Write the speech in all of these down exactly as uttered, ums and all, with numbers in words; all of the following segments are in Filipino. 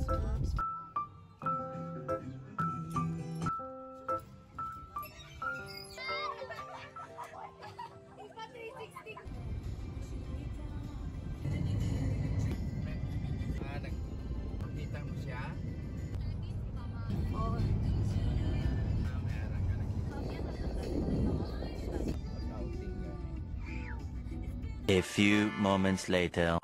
A few moments later.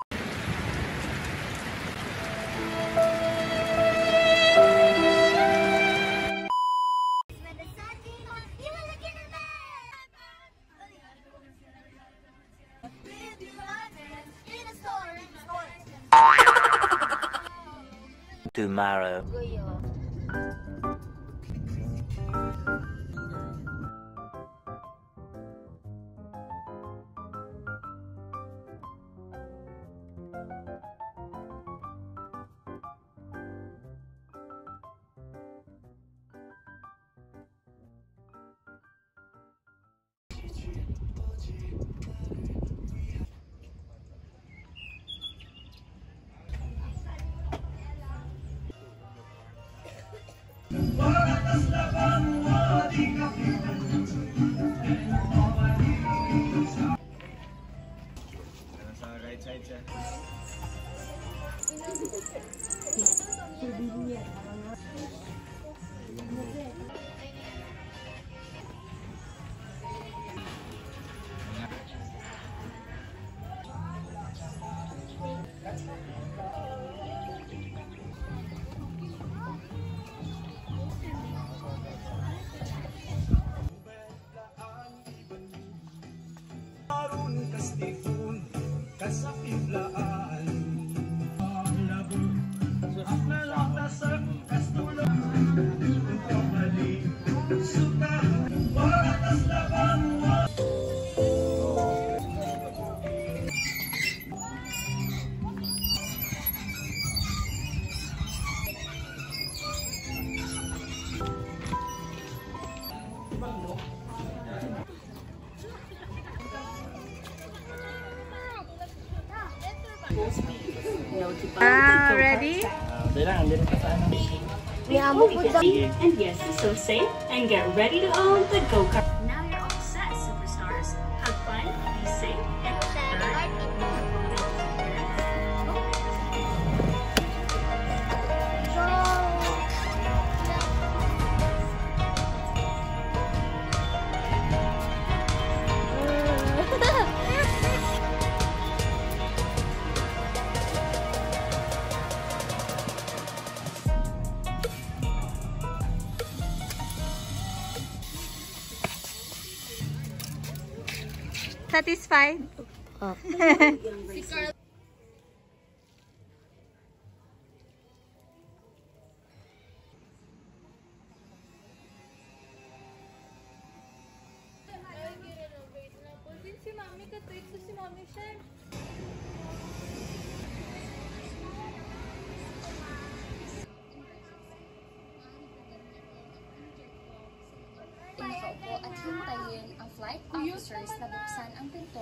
Tomorrow. Ah, ready? And yes, so safe and get ready to own the go-kart. Now you're all set, superstars. Have fun, be safe, and Satisfied? Oh. Si Mami ka-tweet so si Mami siya. Nakaupo at hintayin ang flight officers na buksan ang pinto.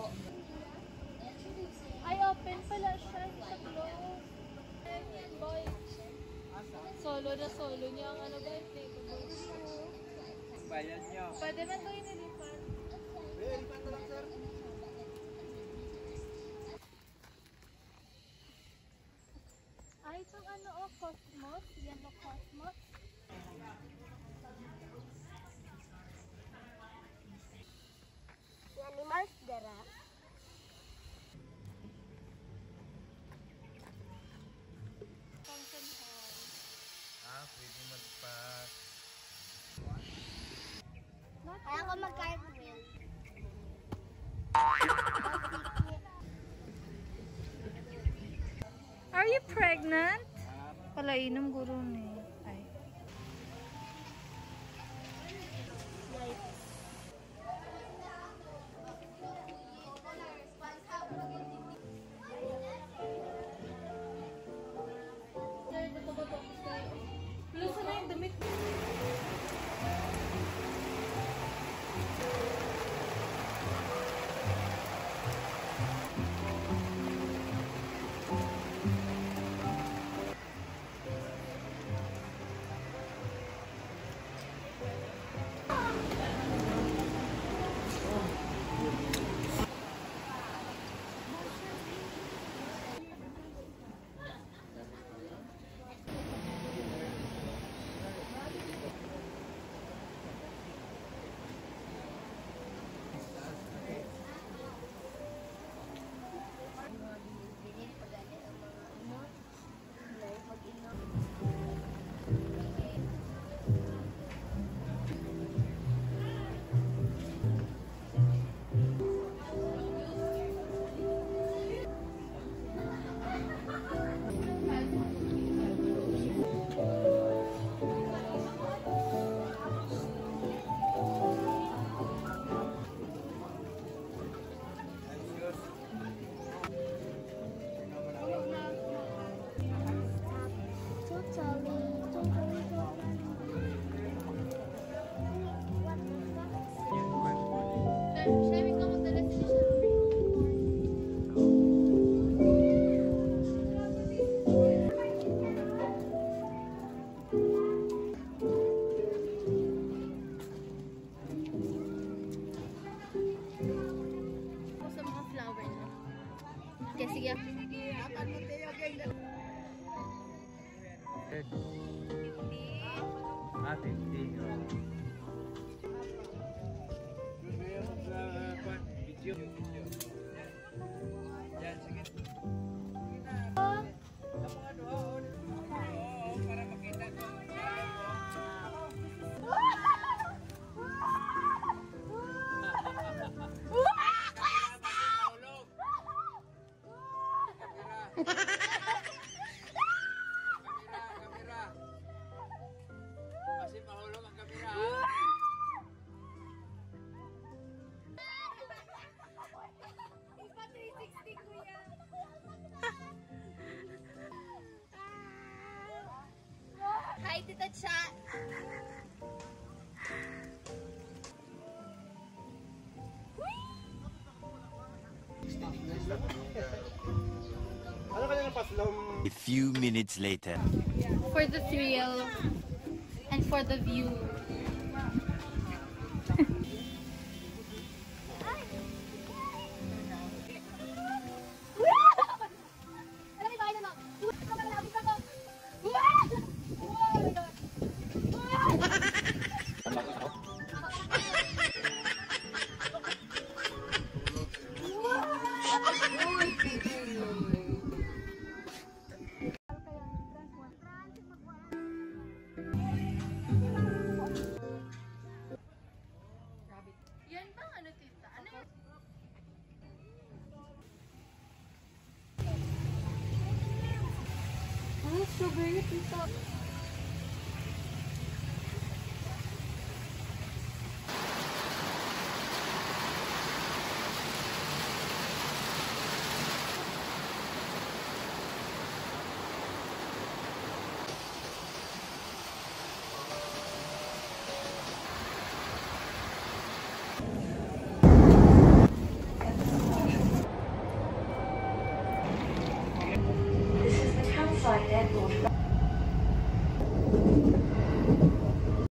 Ay, open pala siya sa close. Boy. Solo na solo niya ang ano ba? Bayan niyo. Pwede man ito inilipan. Ilipan na lang, sir. Ay, itong ano o, Cosmos. Yan o, Cosmos. Yan ni Mars Dara. Function hall. Ah, pwede mag-pass. Kaya ko mag-carpool. Are you pregnant? Palainom guro ni. Ay. Lusa na yung damit. Sa mga flower na. Okay, sige. Ah, fifty. Video. Yan, sige. Para makita ko. Kasi mahulog ang kamera. Ipa three sixty kuya. Hi, Tita Cha. Ano kanya ng paslong? A few minutes later. For the thrill and for the view. Yan ba? Ano, tita? Ano yun? Ah, strawberry, tita.